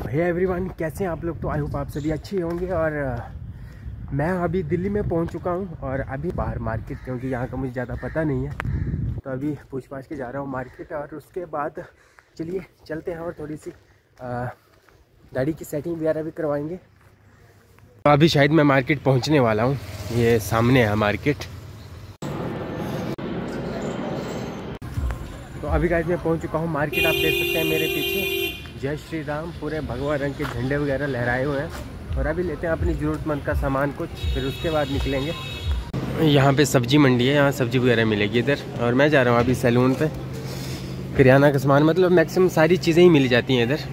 Hey everyone, कैसे हैं आप लोग। तो आई होप आप सभी अच्छे होंगे। और मैं अभी दिल्ली में पहुंच चुका हूं और अभी बाहर मार्केट, क्योंकि यहाँ का मुझे ज़्यादा पता नहीं है, तो अभी पूछ पाछ के जा रहा हूँ मार्केट। और उसके बाद चलिए चलते हैं और थोड़ी सी दाढ़ी की सेटिंग वगैरह भी करवाएंगे। तो अभी शायद मैं मार्केट पहुँचने वाला हूँ, ये सामने है मार्केट। तो अभी गाइस मैं पहुँच चुका हूँ मार्केट। आप देख सकते हैं मेरे पीछे जय श्री राम पूरे भगवा रंग के झंडे वगैरह लहराए हुए हैं। और अभी लेते हैं अपनी ज़रूरतमंद का सामान कुछ, फिर उसके बाद निकलेंगे। यहाँ पे सब्जी मंडी है, यहाँ सब्जी वगैरह मिलेगी इधर। और मैं जा रहा हूँ अभी सैलून पे। किराना का सामान मतलब मैक्सिमम सारी चीज़ें ही मिल जाती हैं इधर।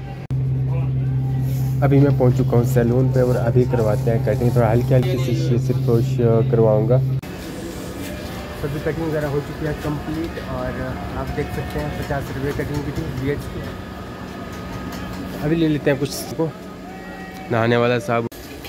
अभी मैं पहुँच चुका हूँ सैलून पे और अभी करवाते हैं कटिंग। थोड़ा हल्की हल्की सी सिर्फ करवाऊँगा। सभी कटिंग वगैरह हो चुकी है कंप्लीट। और आप देख सकते हैं 50 रुपये कटिंग की थी बीएच की। अभी ले लेते हैं कुछ को नहाने वाला साबुन।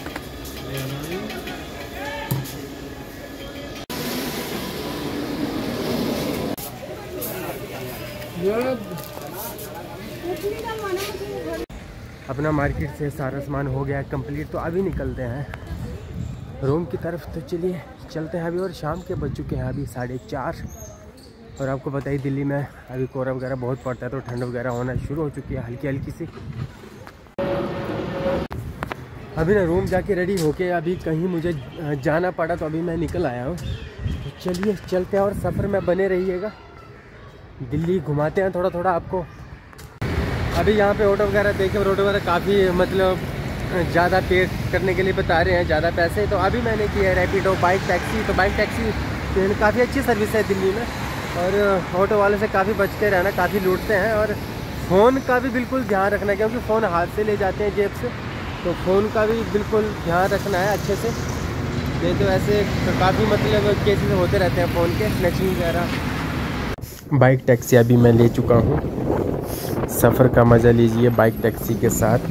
अपना मार्केट से सारा सामान हो गया कंप्लीट। तो अभी निकलते हैं रूम की तरफ। तो चलिए चलते हैं अभी। और शाम के बज चुके हैं अभी 4:30। और आपको पता ही दिल्ली में अभी कोहरा वगैरह बहुत पड़ता है, तो ठंड वगैरह होना शुरू हो चुकी है हल्की हल्की सी। अभी ना रूम जाके रेडी होके अभी कहीं मुझे जाना पड़ा, तो अभी मैं निकल आया हूँ। तो चलिए चलते हैं और सफ़र में बने रहिएगा। दिल्ली घुमाते हैं थोड़ा थोड़ा आपको। अभी यहाँ पे ऑटो वगैरह देखे, ऑटो वगैरह काफ़ी मतलब ज़्यादा पे करने के लिए बता रहे हैं, ज़्यादा पैसे। तो अभी मैंने किया है रैपिडो बाइक टैक्सी। तो बाइक टैक्सी काफ़ी अच्छी सर्विस है दिल्ली में। और ऑटो वाले से काफ़ी बच के रहना, काफ़ी लूटते हैं। और फ़ोन का भी बिल्कुल ध्यान रखना है, क्योंकि फ़ोन हाथ से ले जाते हैं जेब से। तो फ़ोन का भी बिल्कुल ध्यान रखना है अच्छे से, नहीं तो ऐसे काफ़ी मतलब केसेस होते रहते हैं फ़ोन के स्नैचिंग वगैरह। बाइक टैक्सी अभी मैं ले चुका हूँ। सफ़र का मज़ा लीजिए बाइक टैक्सी के साथ।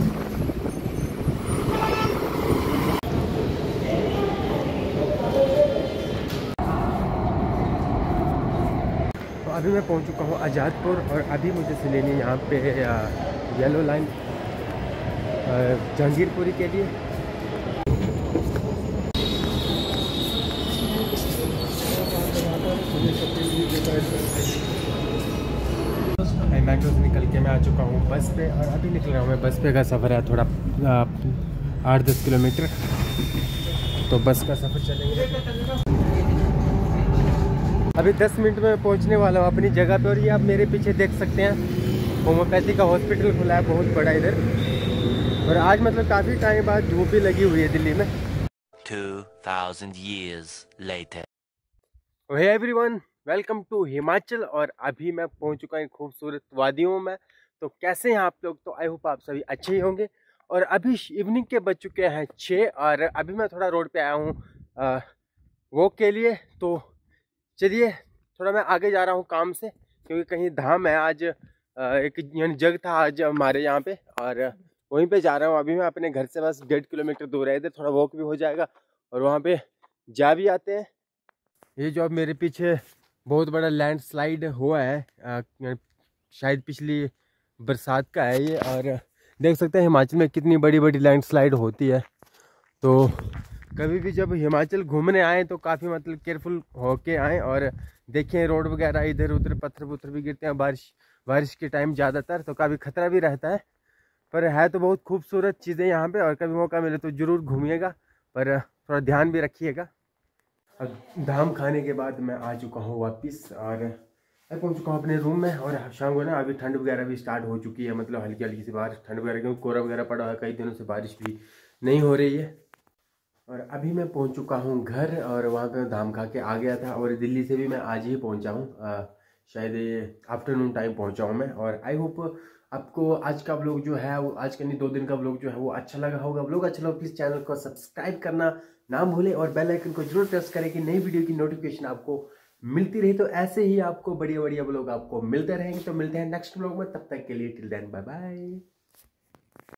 तो अभी मैं पहुँच चुका हूँ आज़ादपुर। और अभी मुझे से लेनी यहाँ पे येलो लाइन जहांगीरपुरी के लिए। मेट्रो से निकल के मैं आ चुका हूँ बस पे। और अभी निकल रहा हूँ मैं। बस पे का सफ़र है थोड़ा 8-10 किलोमीटर, तो बस का सफ़र चलेंगे। अभी 10 मिनट में पहुँचने वाला हूँ अपनी जगह पे। और ये आप मेरे पीछे देख सकते हैं होम्योपैथी का हॉस्पिटल खुला है बहुत बड़ा इधर। और आज मतलब काफ़ी टाइम बाद धूप भी लगी हुई है दिल्ली में। 2000 years later. Hey everyone, welcome to Himachal. और अभी मैं पहुंच चुका हूँ खूबसूरत वादियों में। तो कैसे हैं आप लोग। तो आई होप आप सभी अच्छे ही होंगे। और अभी इवनिंग के बज चुके हैं 6। और अभी मैं थोड़ा रोड पे आया हूँ वॉक के लिए। तो चलिए थोड़ा मैं आगे जा रहा हूँ काम से, क्योंकि कहीं धाम है आज। एक यानी जग था आज हमारे यहाँ पे, और वहीं पे जा रहा हूँ अभी मैं। अपने घर से बस 1.5 किलोमीटर दूर है, इधर थोड़ा वॉक भी हो जाएगा और वहाँ पे जा भी आते हैं। ये जो अब मेरे पीछे बहुत बड़ा लैंडस्लाइड हुआ है, शायद पिछली बरसात का है ये। और देख सकते हैं हिमाचल में कितनी बड़ी बड़ी लैंडस्लाइड होती है। तो कभी भी जब हिमाचल घूमने आए तो काफ़ी मतलब केयरफुल होके आएँ। और देखें रोड वगैरह इधर उधर पत्थर पुत्थर भी गिरते हैं बारिश के टाइम ज़्यादातर, तो काफ़ी खतरा भी रहता है। पर है तो बहुत खूबसूरत चीज़ें यहाँ पे। और कभी मौका मिले तो ज़रूर घूमिएगा, पर थोड़ा ध्यान भी रखिएगा। अब धाम खाने के बाद मैं आ चुका हूँ वापस। और मैं पहुँच चुका हूँ अपने रूम में। और शाम को ना अभी ठंड वगैरह भी स्टार्ट हो चुकी है, मतलब हल्की हल्की सी बारिश ठंड वगैरह, क्योंकि कोहरा वगैरह पड़ा है कई दिनों से, बारिश भी नहीं हो रही है। और अभी मैं पहुंच चुका हूं घर। और वहां पे धाम खा के आ गया था। और दिल्ली से भी मैं आज ही पहुंचा हूं, शायद ये आफ्टरनून टाइम पहुंचा हूं मैं। और आई होप आपको आज का व्लॉग जो है वो, आज का नहीं 2 दिन का व्लॉग जो है वो अच्छा लगा होगा। व्लॉग अच्छा लगा प्लीज़ चैनल को सब्सक्राइब करना ना भूलें, और बेल आइकन को जरूर प्रेस करें कि नई वीडियो की नोटिफिकेशन आपको मिलती रही। तो ऐसे ही आपको बढ़िया बढ़िया व्लॉग आपको मिलते रहेंगे। तो मिलते हैं नेक्स्ट व्लॉग में, तब तक के लिए टिल देन बाय बाय।